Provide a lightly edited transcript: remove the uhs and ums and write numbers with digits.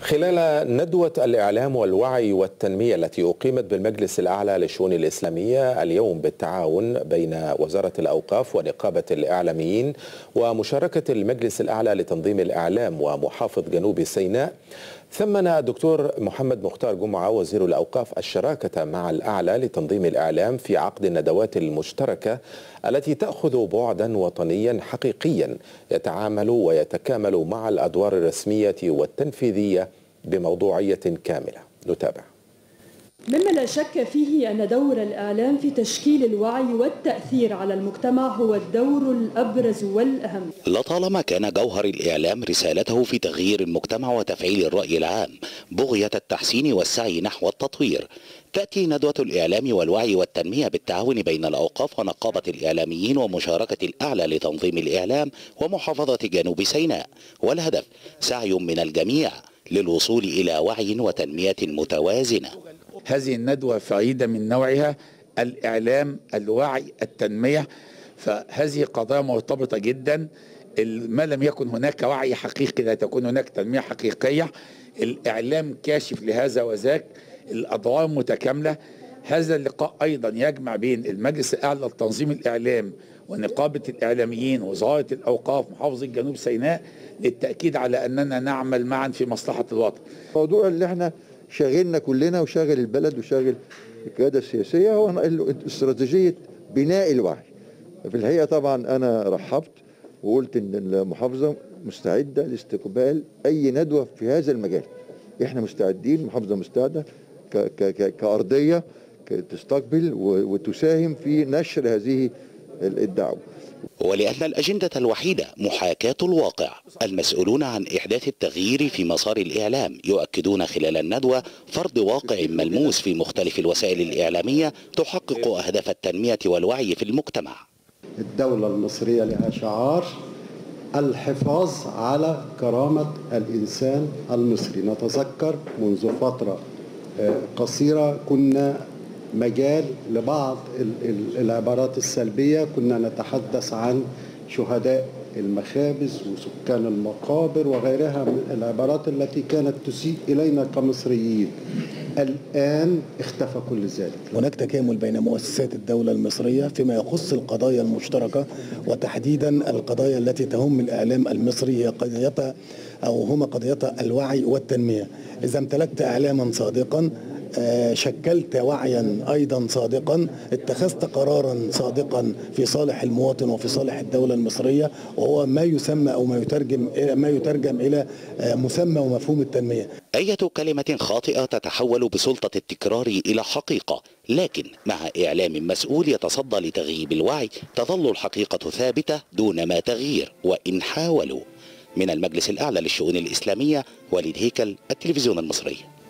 خلال ندوة الإعلام والوعي والتنمية التي أقيمت بالمجلس الأعلى للشؤون الإسلامية اليوم بالتعاون بين وزارة الأوقاف ونقابة الإعلاميين ومشاركة المجلس الأعلى لتنظيم الإعلام ومحافظ جنوب سيناء، ثمن الدكتور محمد مختار جمعة وزير الأوقاف الشراكة مع الأعلى لتنظيم الإعلام في عقد الندوات المشتركة التي تأخذ بعدا وطنيا حقيقيا يتعامل ويتكامل مع الأدوار الرسمية والتنفيذية بموضوعية كاملة. نتابع. مما لا شك فيه أن دور الإعلام في تشكيل الوعي والتأثير على المجتمع هو الدور الأبرز والأهم. لطالما كان جوهر الإعلام رسالته في تغيير المجتمع وتفعيل الرأي العام بغية التحسين والسعي نحو التطوير، تأتي ندوة الإعلام والوعي والتنمية بالتعاون بين الأوقاف ونقابة الإعلاميين ومشاركة الأعلى لتنظيم الإعلام ومحافظة جنوب سيناء، والهدف سعي من الجميع للوصول إلى وعي وتنمية متوازنة. هذه الندوة فريدة من نوعها، الإعلام، الوعي، التنمية، فهذه قضايا مرتبطة جدا. ما لم يكن هناك وعي حقيقي لا تكون هناك تنمية حقيقية. الإعلام كاشف لهذا وذاك، الأدوار متكاملة. هذا اللقاء أيضا يجمع بين المجلس الأعلى لتنظيم الإعلام ونقابة الإعلاميين ووزارة الأوقاف محافظة جنوب سيناء للتأكيد على أننا نعمل معا في مصلحة الوطن. الموضوع اللي احنا شاغلنا كلنا وشاغل البلد وشاغل القيادة السياسية هو استراتيجية بناء الوعي. في الحقيقة طبعا أنا رحبت وقلت إن المحافظة مستعدة لاستقبال أي ندوة في هذا المجال. إحنا مستعدين، المحافظة مستعدة كأرضية تستقبل وتساهم في نشر هذه الدعوة. ولأن الأجندة الوحيدة محاكاة الواقع، المسؤولون عن إحداث التغيير في مسار الإعلام يؤكدون خلال الندوة فرض واقع ملموس في مختلف الوسائل الإعلامية تحقق أهداف التنمية والوعي في المجتمع. الدولة المصرية لها شعار: الحفاظ على كرامة الإنسان المصري. نتذكر منذ فترة قصيرة كنا مجال لبعض العبارات السلبية، كنا نتحدث عن شهداء المخابز وسكان المقابر وغيرها من العبارات التي كانت تسيء إلينا كمصريين. الآن اختفى كل ذلك. هناك تكامل بين مؤسسات الدولة المصرية فيما يخص القضايا المشتركة، وتحديدا القضايا التي تهم الإعلام المصري هي قضيتها أو هما قضيتها الوعي والتنمية. إذا امتلكت إعلاما صادقا، شكلت وعيا أيضا صادقا، اتخذت قرارا صادقا في صالح المواطن وفي صالح الدولة المصرية، وهو ما يسمى أو ما يترجم إلى مسمى ومفهوم التنمية. أية كلمة خاطئة تتحول بسلطة التكرار إلى حقيقة، لكن مع إعلام مسؤول يتصدى لتغييب الوعي تظل الحقيقة ثابتة دون ما تغيير وإن حاولوا. من المجلس الأعلى للشؤون الإسلامية، وليد هيكل، التلفزيون المصري.